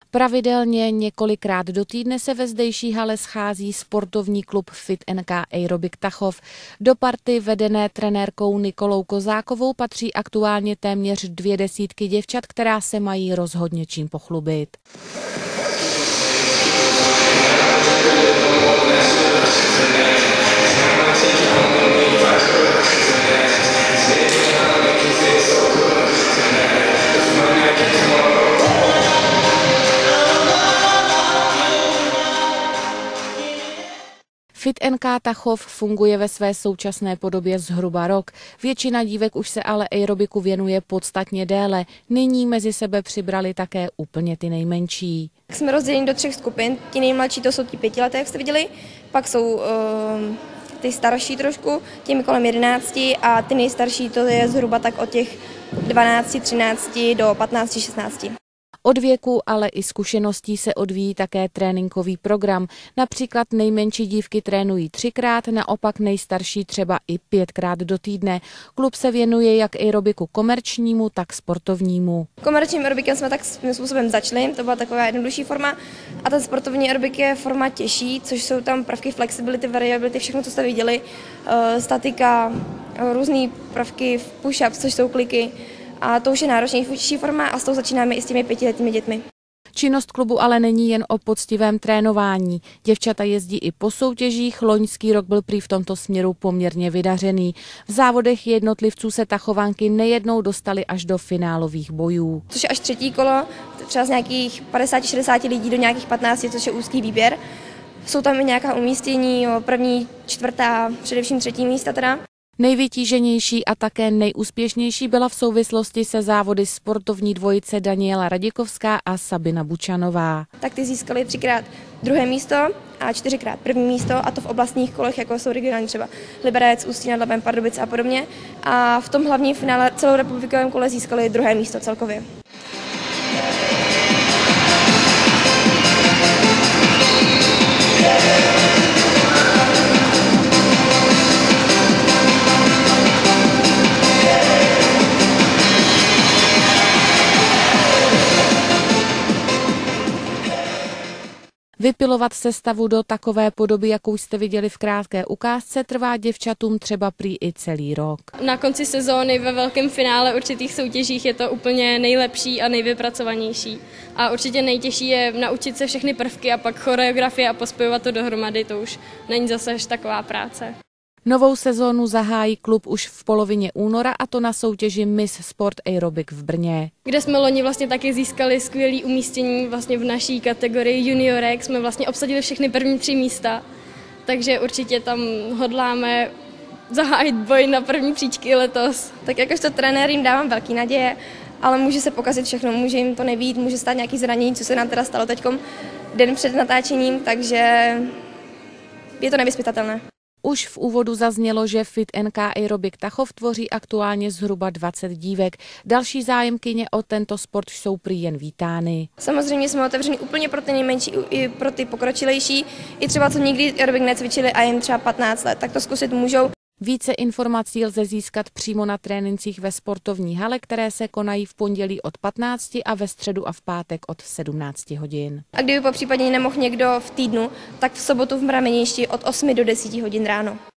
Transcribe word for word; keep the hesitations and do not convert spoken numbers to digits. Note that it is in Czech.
Pravidelně několikrát do týdne se ve zdejší hale schází sportovní klub Fit N K Aerobik Tachov. Do party vedené trenérkou Nikolou Kozákovou patří aktuálně téměř dvě desítky děvčat, která se mají rozhodně čím pochlubit. Fit N K Tachov funguje ve své současné podobě zhruba rok. Většina dívek už se ale aerobiku věnuje podstatně déle. Nyní mezi sebe přibrali také úplně ty nejmenší. Jsme rozděleni do třech skupin. Ti nejmladší to jsou ti pětileté, jak jste viděli, pak jsou uh, ty starší trošku, těmi kolem jedenácti a ty nejstarší to je zhruba tak od těch dvanácti, třinácti do patnácti, šestnácti. Od věku, ale i zkušeností se odvíjí také tréninkový program. Například nejmenší dívky trénují třikrát, naopak nejstarší třeba i pětkrát do týdne. Klub se věnuje jak aerobiku komerčnímu, tak sportovnímu. Komerčním aerobikem jsme tak svým způsobem začali, to byla taková jednodušší forma. A ten sportovní aerobik je forma těžší, což jsou tam prvky flexibility, variability, všechno, co jste viděli, statika, různé prvky push-ups, což jsou kliky. A to už je náročnější forma a s tou začínáme i s těmi pětiletými dětmi. Činnost klubu ale není jen o poctivém trénování. Děvčata jezdí i po soutěžích, loňský rok byl prý v tomto směru poměrně vydařený. V závodech jednotlivců se tachovanky nejednou dostaly až do finálových bojů. Což je až třetí kolo, třeba z nějakých padesáti šedesáti lidí do nějakých patnácti, což je úzký výběr. Jsou tam i nějaká umístění, první, čtvrtá, především třetí místa teda. Nejvytíženější a také nejúspěšnější byla v souvislosti se závody sportovní dvojice Daniela Radikovská a Sabina Bučanová. Tak ty získali třikrát druhé místo a čtyřikrát první místo, a to v oblastních kolech, jako jsou regionální třeba Liberec, Ústí nad Labem, Pardubice a podobně. A v tom hlavním finále celorepublikovém kole získali druhé místo celkově. Vypilovat sestavu do takové podoby, jakou jste viděli v krátké ukázce, trvá děvčatům třeba prý i celý rok. Na konci sezóny ve velkém finále určitých soutěžích je to úplně nejlepší a nejvypracovanější. A určitě nejtěžší je naučit se všechny prvky a pak choreografie a pospojovat to dohromady, to už není zase až taková práce. Novou sezónu zahájí klub už v polovině února, a to na soutěži Miss Sport Aerobic v Brně. Kde jsme loni vlastně taky získali skvělé umístění vlastně v naší kategorii juniorek, jsme vlastně obsadili všechny první tři místa, takže určitě tam hodláme zahájit boj na první příčky letos. Tak jakožto trenér jim dávám velký naděje, ale může se pokazit všechno, může jim to nevít, může stát nějaký zranění, co se nám teda stalo teďkom den před natáčením, takže je to nevyzpytatelné. Už v úvodu zaznělo, že Fit N K Aerobik Tachov tvoří aktuálně zhruba dvacet dívek. Další zájemkyně o tento sport jsou prý jen vítány. Samozřejmě jsme otevřeni úplně pro ty nejmenší i pro ty pokročilejší. I třeba co nikdy aerobik necvičili a jen třeba patnáct let, tak to zkusit můžou. Více informací lze získat přímo na trénincích ve sportovní hale, které se konají v pondělí od patnácti a ve středu a v pátek od sedmnácti hodin. A kdyby po případě nemohl někdo v týdnu, tak v sobotu v Mrameništi od osmi do deseti hodin ráno.